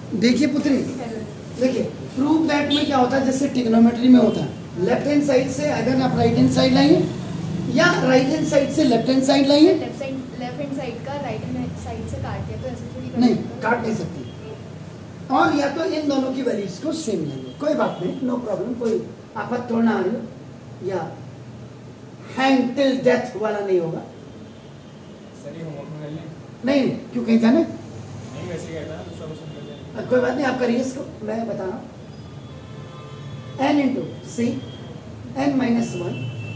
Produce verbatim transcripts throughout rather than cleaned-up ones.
देखिए पुत्री, देखिए प्रूव दैट में क्या होता है, जैसे ट्रिग्नोमेट्री में होता है, लेफ्ट हैंड साइड से अगर आप राइट हैंड साइड लाइए या राइट हैंड साइड से लेफ्ट हैंड साइड लाइए। Left side left hand side का राइट हैंड साइड से काट दिया तो ऐसे थोड़ी नहीं, काट नहीं सकती। और या तो इन दोनों की वैल्यूज को सेम लेंगे, कोई बात नहीं, नो प्रॉब्लम, कोई आफत तो ना आ रही हो, या हैंग टिल डेथ वाला नहीं होगा। नहीं, क्यों कहीं जाने? नहीं, वैसे कहता है दूसरा क्वेश्चन कर लेंगे। कोई बात नहीं, आप करिए इसको, मैं बता रहा हूँ। n into C N minus one,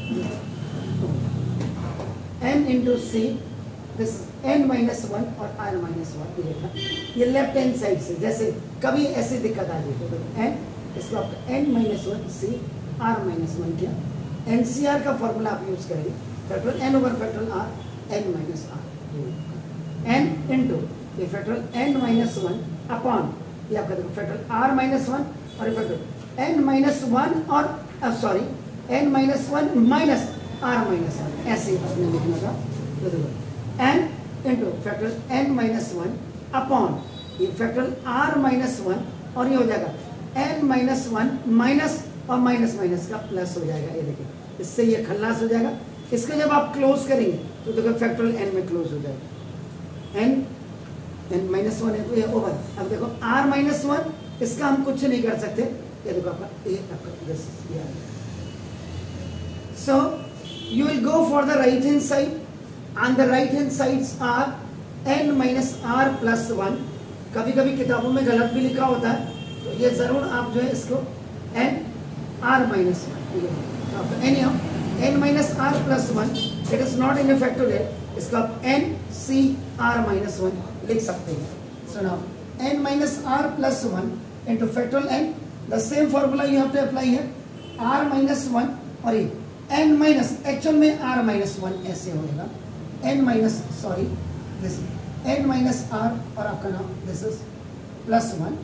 n into C this n minus one और r माइनस वन, ये था ये लेफ्ट हैंड साइड से। जैसे कभी ऐसी दिक्कत आ जाए तो n, इसको आपका n minus one C r minus one किया, एनसीआर का फॉर्मूला आप यूज करेंगे, factorial n over factorial r n minus r, n into ये factorial n minus one upon ये आपका देखो फैक्टोरियल r माइनस वन और ये फैक्टोरियल n माइनस वन और sorry n minus one minus r minus one, ऐसे आपने लिखना था। तो देखो n इंटू factorial n minus one upon ये फैक्टोरियल r माइनस वन और ये हो जाएगा n माइनस वन माइनस और माइनस माइनस का प्लस हो जाएगा। ये देखिए, इससे ये खल्लास हो जाएगा। इसको जब आप क्लोज करेंगे तो देखो फैक्टोरियल n में क्लोज हो जाएगा, n n माइनस वन है तो ये ओवर। अब देखो r माइनस वन, इसका हम कुछ नहीं कर सकते, ये देखो आपका a आपका दिस ये आ गया। So you will go for the right hand side, on the right hand sides are n minus R plus one. कभी कभी किताबों में गलत भी लिखा होता है, तो ये जरूर आप जो है इसको n r minus one, N n minus R plus one, it is not in factorial, इसका आप n c r minus one लिख सकते हैं। So now n minus R plus one into factorial n, the same formula you have to apply है, r minus one और ये n minus, actual में r minus one ऐसे होगा, n minus sorry this n minus r और आपका नाम this is plus one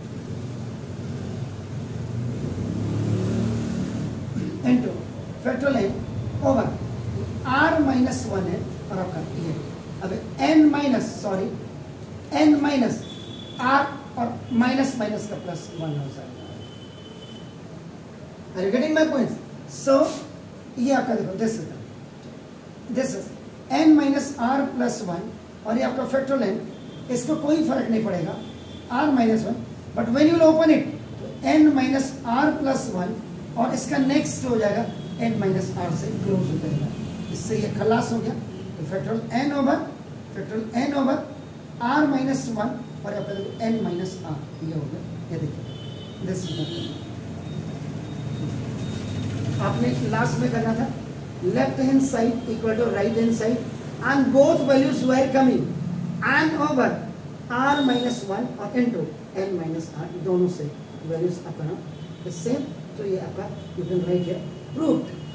into factorial n over r minus one है और आपका ये, अब n minus sorry n minus r और माइनस माइनस का प्लस वन हो जाएगा। Are you getting my point? So ये आपका देखो this is this is n minus r plus one और ये आपका फैक्टोरियल n, इसको कोई फर्क नहीं पड़ेगा r minus one, but when you open it n minus r plus one और इसका नेक्स्ट हो जाएगा n माइनस r से क्लोज हो जाएगा, इससे ये खलास हो गया। तो factorial n over factorial n over r minus one और यहाँ पे n माइनस r, ये हो गया। ये देखिए दिस इज आपने लास्ट में करना था, left hand side equal to right hand side and both values were coming N over r minus one और इनटू n माइनस r, दोनों से वैल्यूज अपना सेम। तो ये आपका you can write here proved.